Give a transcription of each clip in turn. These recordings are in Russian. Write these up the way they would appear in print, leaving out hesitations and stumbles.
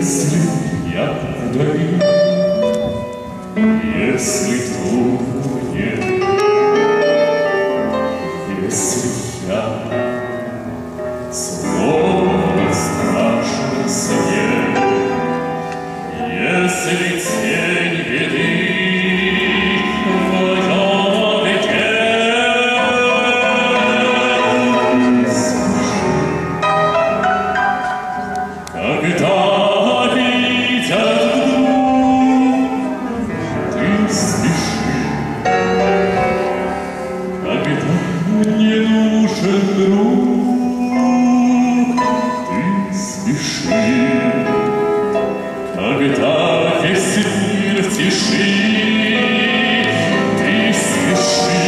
Если я вдали, если трудно мне, если я словно в страшном сне, если тень беды в моем веке, когда видят вдруг, ты спеши, когда не нужен друг, ты спеши, когда весь мир в тиши, ты спеши,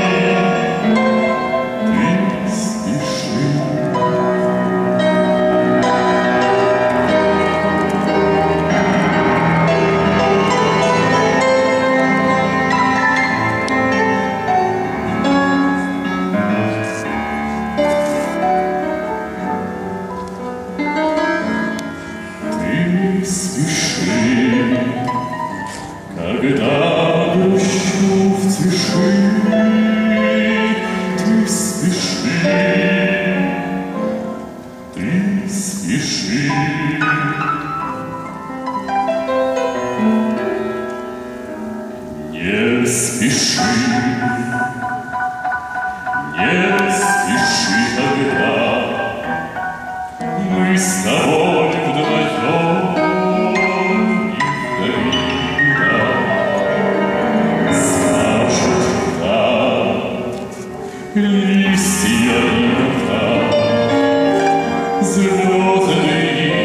ты спеши. Ты спеши, когда грущу в тиши, ты спеши, ты спеши. Не спеши, не спеши, когда мы с тобой вдвоем и вдали, значит, да, листья иногда звездные